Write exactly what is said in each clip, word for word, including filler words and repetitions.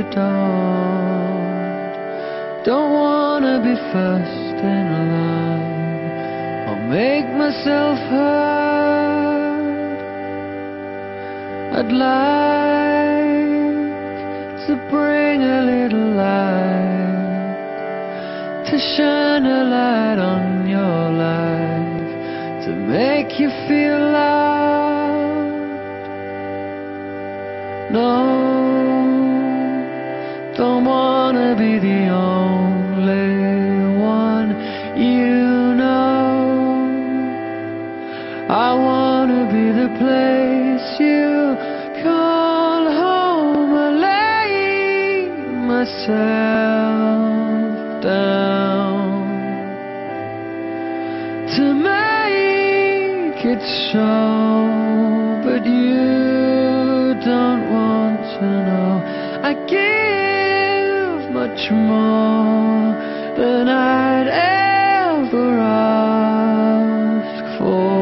dawn. Don't wanna be first in line or make myself heard. I'd like to bring a little light, to shine a light on your life, to make you feel loved. No, don't wanna be the only one you know. I wanna be the place you call home. I lay myself down to make it so, but you don't want to know. I give much more than I'd ever ask for.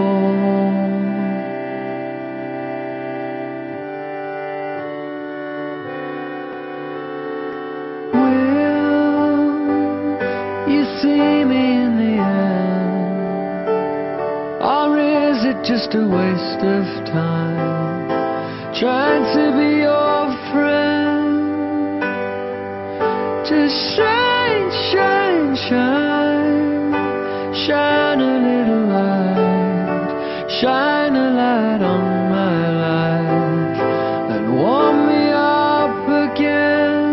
Will you see me in the end, or is it just a waste of time trying to be your friend? Just shine, shine, shine, shine a little light, shine a light on my life and warm me up again.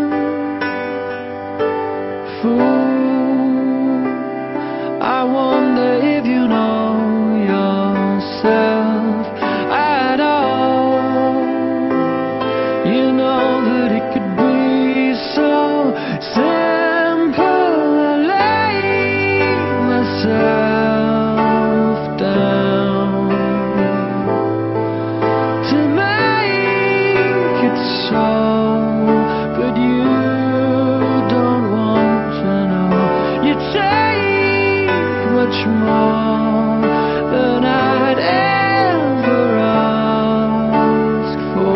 Fool, I wonder if you know yourself at all. You know that it could be so simple. I lay myself down to make it so, but you don't want to know. You take much more than I'd ever ask for.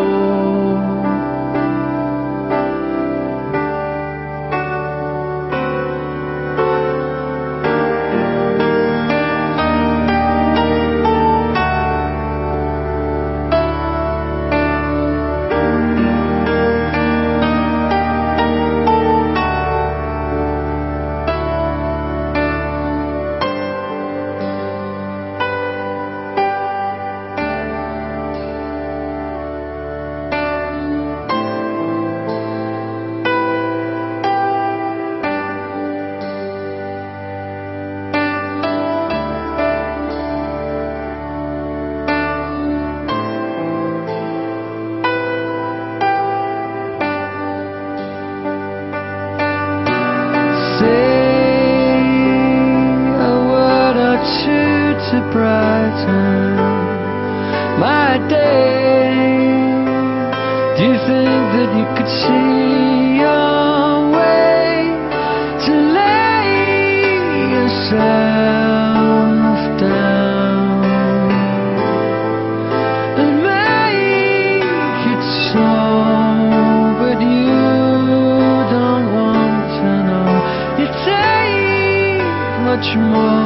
To brighten my day. Do you think that you could see your way to lay yourself down and make it so, but you don't want to know. You take much more